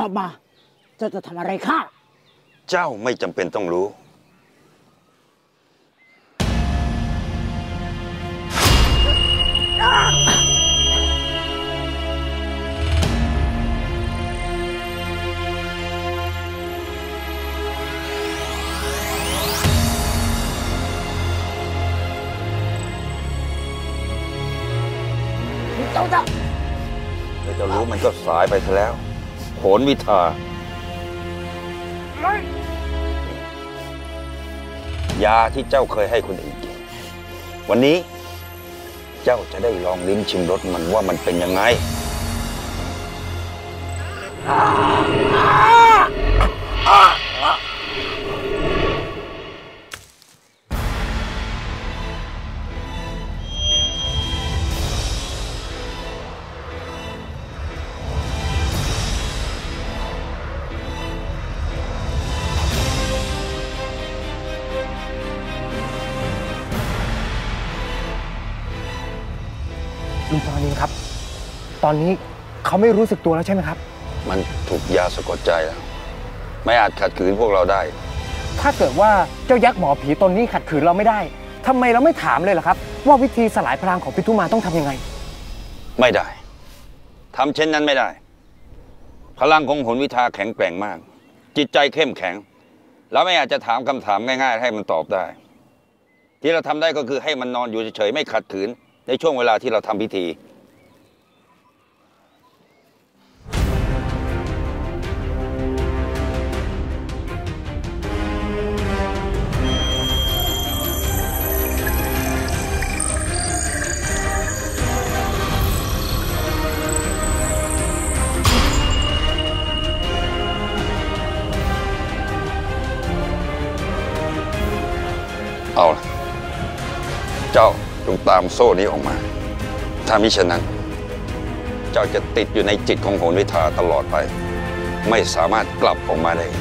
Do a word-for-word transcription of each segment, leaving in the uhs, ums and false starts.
บมาเจ้าจะทำอะไรข้าเจ้าไม่จำเป็นต้องรู้เจ้าจะไม่จะรู้มันก็สายไปซะแล้วโหนวิทายาที่เจ้าเคยให้คนอื่นกินวันนี้เจ้าจะได้ลองลิ้มชิมรสมันว่ามันเป็นยังไงลุงตอนนี้ครับตอนนี้เขาไม่รู้สึกตัวแล้วใช่ไหมครับมันถูกยาสะกดใจแล้วไม่อาจขัดขืนพวกเราได้ถ้าเกิดว่าเจ้ายักษ์หมอผีตนนี้ขัดขืนเราไม่ได้ทำไมเราไม่ถามเลยล่ะครับว่าวิธีสลายพลังของพิทุมานต้องทำยังไงไม่ได้ทำเช่นนั้นไม่ได้พลังของโหนวิทาแข็งแกร่งมากจิตใจเข้มแข็งเราไม่อาจจะถามคำถามง่ายๆให้มันตอบได้ที่เราทำได้ก็คือให้มันนอนอยู่เฉยๆไม่ขัดขืนในช่วงเวลาที่เราทำพิธีเอาล่ะเจ้าจงตามโซ่นี้ออกมาถ้ามิฉะนั้นเจ้าจะติดอยู่ในจิตของโหนวิทาตลอดไปไม่สามารถกลับออกมาได้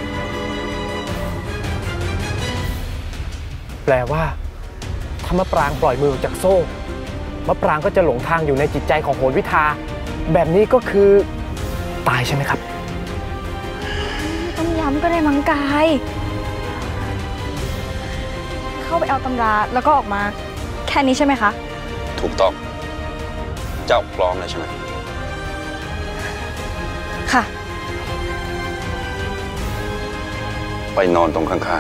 แปลว่าถ้ามะปรางปล่อยมือออกจากโซ่มะปรางก็จะหลงทางอยู่ในจิตใจของโหนวิทาแบบนี้ก็คือตายใช่ไหมครับไม่ต้องย้ำก็ได้มั้งกายเข้าไปเอาตำราแล้วก็ออกมาแค่นี้ใช่ไหมคะถูกต้องเจ้าพร้อมแล้วใช่ไหมค่ะไปนอนตรงข้าง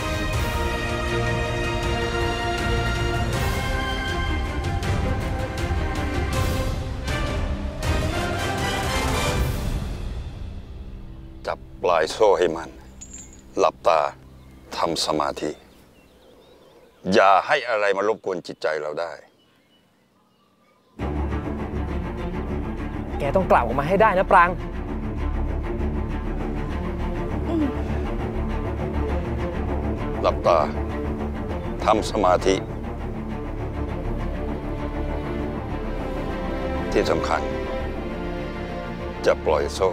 ๆจับปลายโซ่ให้มันหลับตาทำสมาธิอย่าให้อะไรมารบกวนจิตใจเราได้แกต้องกล่าวออกมาให้ได้นะปรางหลับตาทำสมาธิที่สำคัญจะปล่อยโซ่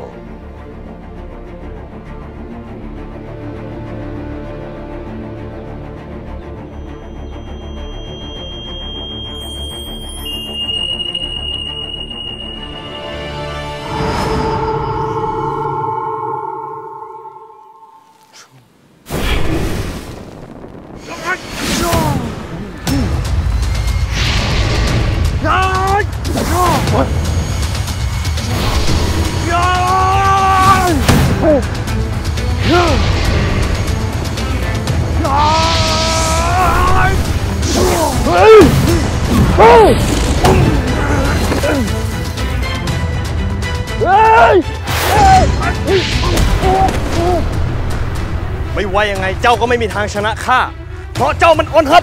ไม่ว่ายังไงเจ้าก็ไม่มีทางชนะข้าเพราะเจ้ามันอ่อนหัด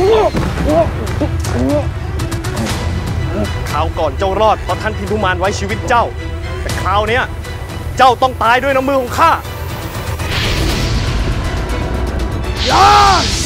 คราวก่อนเจ้ารอดเพราะท่านพิทุมานไว้ชีวิตเจ้าแต่คราวนี้เจ้าต้องตายด้วยน้ำมือของข้า